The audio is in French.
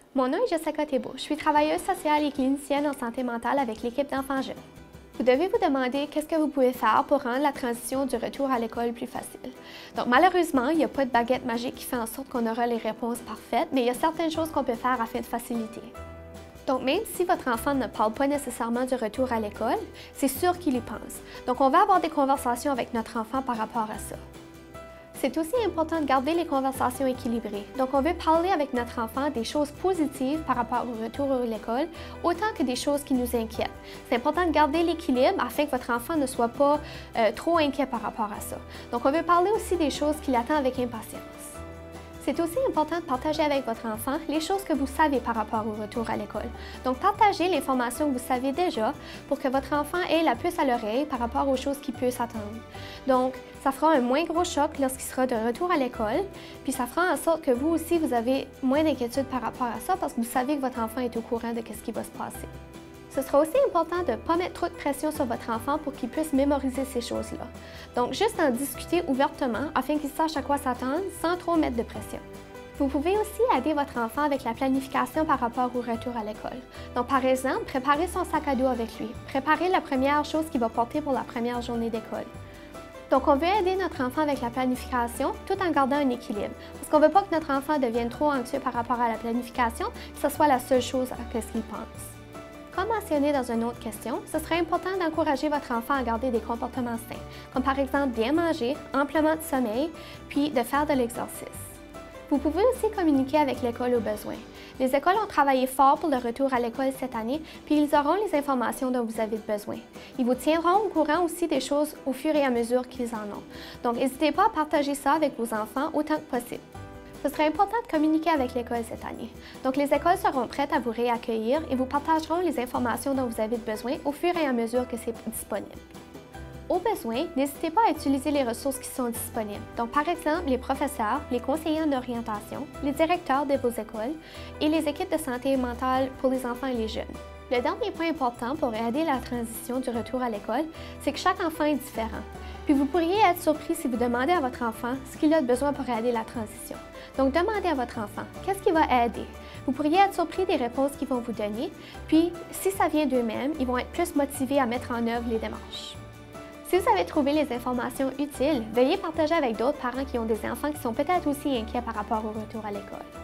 Mon nom est Jessica Thébault. Je suis travailleuse sociale et clinicienne en santé mentale avec l'équipe d'enfants jeunes. Vous devez vous demander qu'est-ce que vous pouvez faire pour rendre la transition du retour à l'école plus facile. Donc malheureusement, il n'y a pas de baguette magique qui fait en sorte qu'on aura les réponses parfaites, mais il y a certaines choses qu'on peut faire afin de faciliter. Donc même si votre enfant ne parle pas nécessairement du retour à l'école, c'est sûr qu'il y pense. Donc on va avoir des conversations avec notre enfant par rapport à ça. C'est aussi important de garder les conversations équilibrées. Donc, on veut parler avec notre enfant des choses positives par rapport au retour à l'école, autant que des choses qui nous inquiètent. C'est important de garder l'équilibre afin que votre enfant ne soit pas trop inquiet par rapport à ça. Donc, on veut parler aussi des choses qu'il attend avec impatience. C'est aussi important de partager avec votre enfant les choses que vous savez par rapport au retour à l'école. Donc, partagez l'information que vous savez déjà pour que votre enfant ait la puce à l'oreille par rapport aux choses qui peuvent s'attendre. Donc, ça fera un moins gros choc lorsqu'il sera de retour à l'école, puis ça fera en sorte que vous aussi, vous avez moins d'inquiétude par rapport à ça parce que vous savez que votre enfant est au courant de ce qui va se passer. Ce sera aussi important de ne pas mettre trop de pression sur votre enfant pour qu'il puisse mémoriser ces choses-là. Donc, juste en discuter ouvertement afin qu'il sache à quoi s'attendre sans trop mettre de pression. Vous pouvez aussi aider votre enfant avec la planification par rapport au retour à l'école. Donc, par exemple, préparer son sac à dos avec lui. Préparer la première chose qu'il va porter pour la première journée d'école. Donc, on veut aider notre enfant avec la planification tout en gardant un équilibre. Parce qu'on ne veut pas que notre enfant devienne trop anxieux par rapport à la planification, que ce soit la seule chose à ce qu'il pense. Comme mentionné dans une autre question, ce serait important d'encourager votre enfant à garder des comportements sains, comme par exemple bien manger, amplement de sommeil, puis de faire de l'exercice. Vous pouvez aussi communiquer avec l'école au besoin. Les écoles ont travaillé fort pour le retour à l'école cette année, puis ils auront les informations dont vous avez besoin. Ils vous tiendront au courant aussi des choses au fur et à mesure qu'ils en ont. Donc, n'hésitez pas à partager ça avec vos enfants autant que possible. Ce serait important de communiquer avec l'école cette année. Donc, les écoles seront prêtes à vous réaccueillir et vous partageront les informations dont vous avez besoin au fur et à mesure que c'est disponible. Au besoin, n'hésitez pas à utiliser les ressources qui sont disponibles. Donc, par exemple, les professeurs, les conseillers en orientation, les directeurs de vos écoles et les équipes de santé mentale pour les enfants et les jeunes. Le dernier point important pour aider la transition du retour à l'école, c'est que chaque enfant est différent. Puis vous pourriez être surpris si vous demandez à votre enfant ce qu'il a besoin pour aider la transition. Donc, demandez à votre enfant qu'est-ce qui va aider. Vous pourriez être surpris des réponses qu'ils vont vous donner. Puis, si ça vient d'eux-mêmes, ils vont être plus motivés à mettre en œuvre les démarches. Si vous avez trouvé les informations utiles, veuillez partager avec d'autres parents qui ont des enfants qui sont peut-être aussi inquiets par rapport au retour à l'école.